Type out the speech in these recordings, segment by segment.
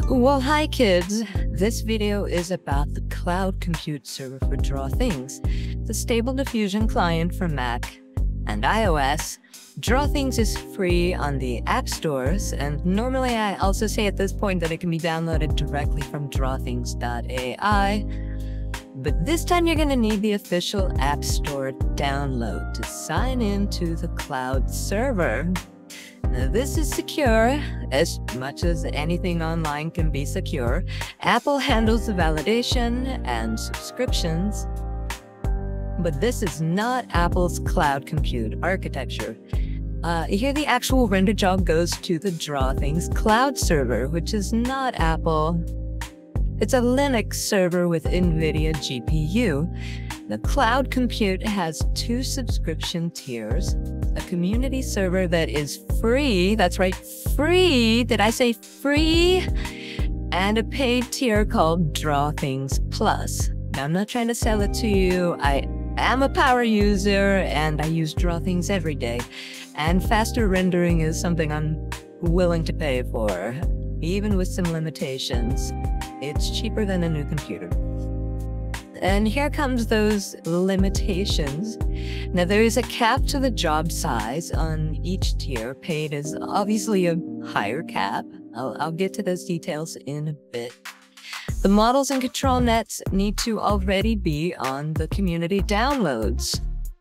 Well, hi kids! This video is about the cloud compute server for DrawThings, the stable diffusion client for Mac and iOS. DrawThings is free on the app stores, and normally I also say at this point that it can be downloaded directly from drawthings.ai. But this time you're going to need the official App Store download to sign in to the cloud server. Now, this is secure, as much as anything online can be secure. Apple handles the validation and subscriptions, but this is not Apple's cloud compute architecture. Here the actual render job goes to the DrawThings cloud server, which is not Apple. It's a Linux server with NVIDIA GPU. The cloud compute has two subscription tiers, a community server that is free, that's right, free, did I say free? And a paid tier called DrawThings Plus. Now, I'm not trying to sell it to you. I am a power user and I use DrawThings every day. And faster rendering is something I'm willing to pay for, even with some limitations. It's cheaper than a new computer. And here comes those limitations. Now, there is a cap to the job size on each tier. Paid is obviously a higher cap. I'll get to those details in a bit. The models and control nets need to already be on the community downloads.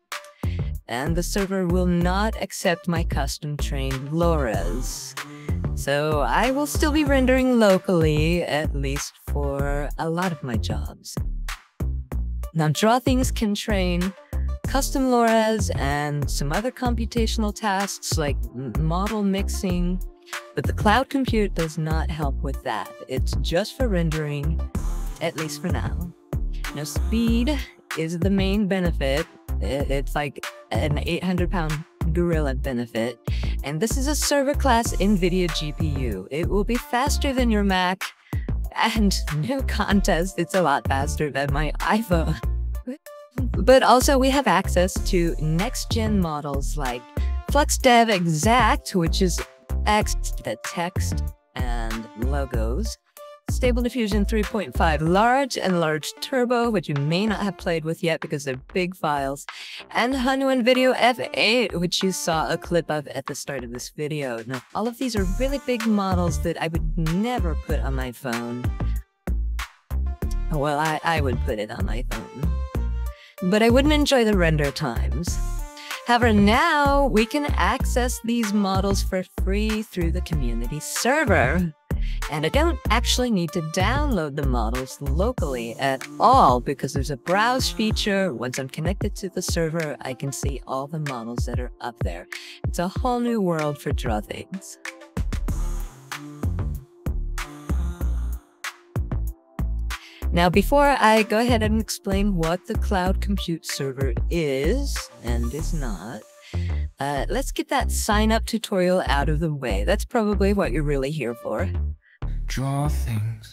And the server will not accept my custom-trained LoRa's. So I will still be rendering locally, at least for a lot of my jobs. Now, DrawThings can train custom LoRa's and some other computational tasks like model mixing, but the cloud compute does not help with that. It's just for rendering, at least for now. Now, speed is the main benefit. It's like an 800-pound gorilla benefit. And this is a server-class NVIDIA GPU. It will be faster than your Mac. And no contest, it's a lot faster than my iPhone. But also we have access to next-gen models like FluxDev Exact, which is X, the text and logos. Stable Diffusion 3.5 Large and Large Turbo, which you may not have played with yet because they're big files. And Hanu Video F8, which you saw a clip of at the start of this video. Now, all of these are really big models that I would never put on my phone. Well, I would put it on my phone. But I wouldn't enjoy the render times. However, now we can access these models for free through the community server. And I don't actually need to download the models locally at all because there's a browse feature. Once I'm connected to the server, I can see all the models that are up there. It's a whole new world for DrawThings. Now, before I go ahead and explain what the cloud compute server is and is not, let's get that sign-up tutorial out of the way. That's probably what you're really here for. DrawThings.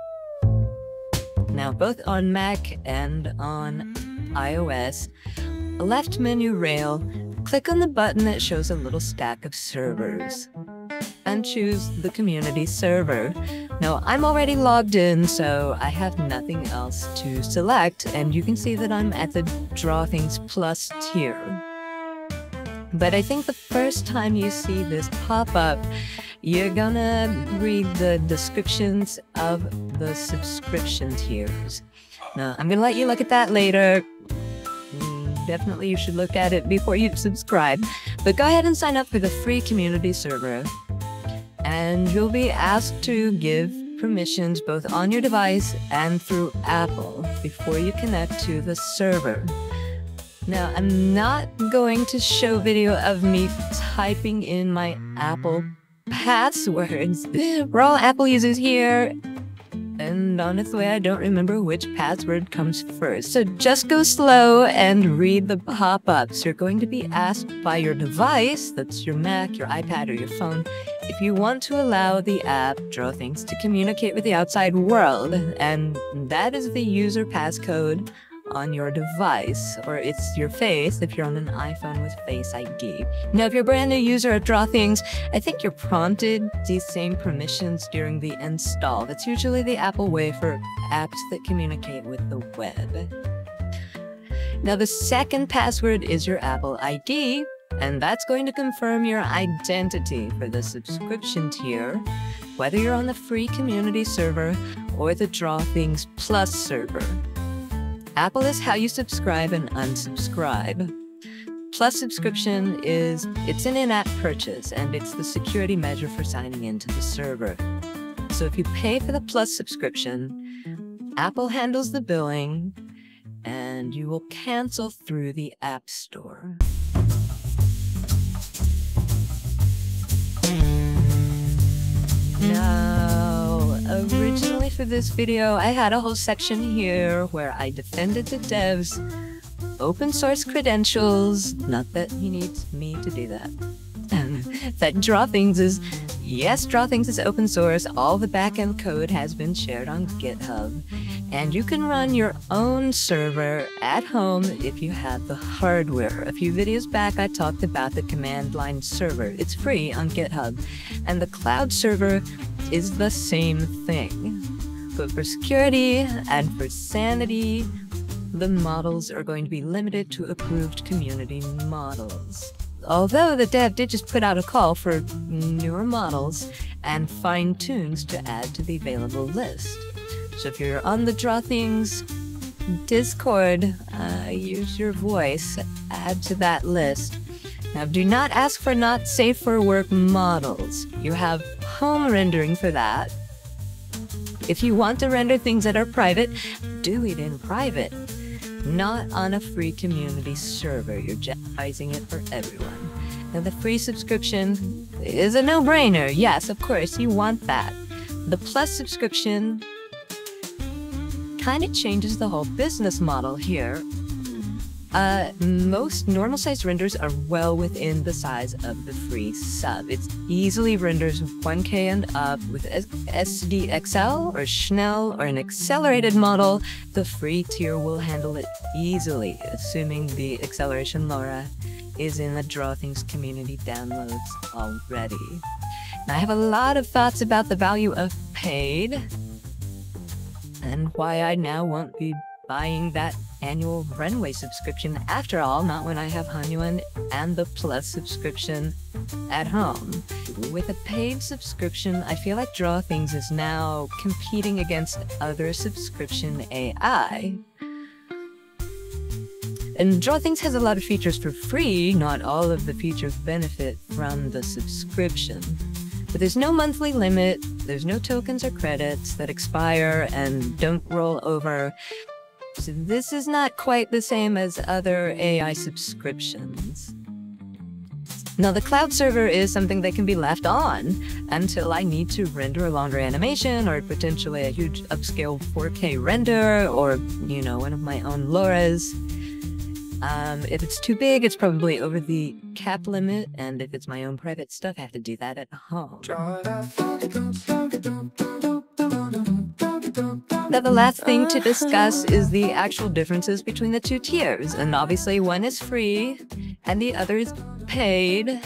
Now, both on Mac and on iOS, left menu rail, click on the button that shows a little stack of servers and choose the community server. Now, I'm already logged in, so I have nothing else to select, and you can see that I'm at the DrawThings Plus tier. But I think the first time you see this pop up, you're gonna read the descriptions of the subscription tiers. Now, I'm gonna let you look at that later. Definitely you should look at it before you subscribe. But go ahead and sign up for the free community server. And you'll be asked to give permissions both on your device and through Apple before you connect to the server. Now, I'm not going to show video of me typing in my Apple passwords. We're all Apple users here, and honestly, I don't remember which password comes first. So just go slow and read the pop-ups. You're going to be asked by your device, that's your Mac, your iPad, or your phone, if you want to allow the app DrawThings to communicate with the outside world, and that is the user passcode on your device, or it's your face if you're on an iPhone with Face ID. Now, if you're a brand new user of DrawThings, I think you're prompted these same permissions during the install. That's usually the Apple way for apps that communicate with the web. Now, the second password is your Apple ID, and that's going to confirm your identity for the subscription tier, whether you're on the free community server or the DrawThings Plus server. Apple is how you subscribe and unsubscribe. Plus subscription it's an in-app purchase, and it's the security measure for signing into the server. So if you pay for the Plus subscription, Apple handles the billing, and you will cancel through the App Store. Now, originally for this video, I had a whole section here where I defended the devs' open source credentials. Not that he needs me to do that. That DrawThings is open source. All the backend code has been shared on GitHub. And you can run your own server at home if you have the hardware. A few videos back, I talked about the command line server. It's free on GitHub. And the cloud server is the same thing. But for security and for sanity, the models are going to be limited to approved community models. Although the dev did just put out a call for newer models and fine-tunes to add to the available list. So if you're on the DrawThings Discord, use your voice, add to that list. Now, do not ask for not safe for work models. You have home rendering for that. If you want to render things that are private, do it in private. Not on a free community server. You're jeopardizing it for everyone. Now, the free subscription is a no-brainer. Yes, of course, you want that. The Plus subscription kind of changes the whole business model here. Most normal-sized renders are well within the size of the free sub. It easily renders 1K and up with SDXL or Schnell or an accelerated model. The free tier will handle it easily, assuming the acceleration LoRa is in the DrawThings community downloads already. Now, I have a lot of thoughts about the value of paid and why I now won't be buying that annual Runway subscription after all, not when I have Hanyuan and the Plus subscription at home. With a paid subscription, I feel like DrawThings is now competing against other subscription AI. And DrawThings has a lot of features for free. Not all of the features benefit from the subscription. But there's no monthly limit, there's no tokens or credits that expire and don't roll over. So this is not quite the same as other AI subscriptions. Now, the cloud server is something that can be left on until I need to render a longer animation or potentially a huge upscale 4K render or, you know, one of my own LoRa's. If it's too big, it's probably over the cap limit, and if it's my own private stuff, I have to do that at home. Now, the last thing to discuss is the actual differences between the two tiers, and obviously one is free and the other is paid.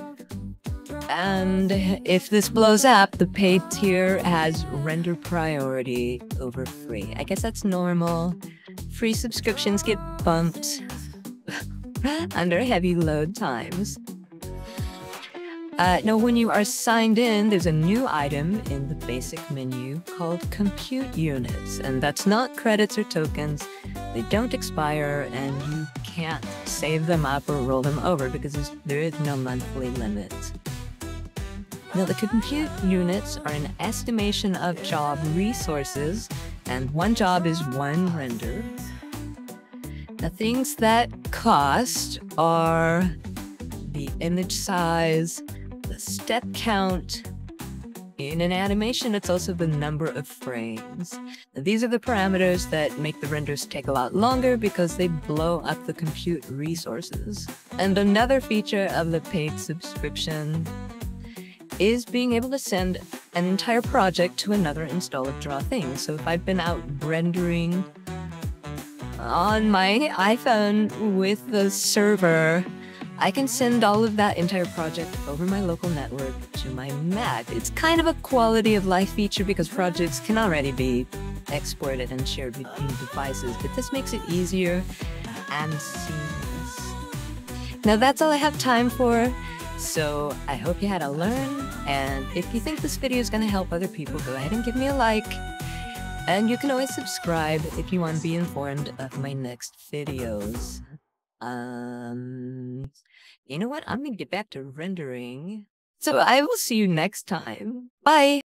And if this blows up, the paid tier has render priority over free. I guess that's normal. Free subscriptions get bumped under heavy load times. Now, when you are signed in, there's a new item in the basic menu called Compute Units, and that's not credits or tokens. They don't expire, and you can't save them up or roll them over because there is no monthly limit. Now, the compute units are an estimation of job resources, and one job is one render. Now, things that cost are the image size, the step count. In an animation, it's also the number of frames. Now, these are the parameters that make the renders take a lot longer because they blow up the compute resources. And another feature of the paid subscription is being able to send an entire project to another install of DrawThings. So if I've been out rendering on my iPhone with the server, I can send all of that entire project over my local network to my Mac. It's kind of a quality of life feature because projects can already be exported and shared between devices, but this makes it easier and seamless. Now that's all I have time for, so I hope you had a learn, and if you think this video is going to help other people, go ahead and give me a like. And you can always subscribe if you want to be informed of my next videos. You know what? I'm gonna get back to rendering. So I will see you next time. Bye!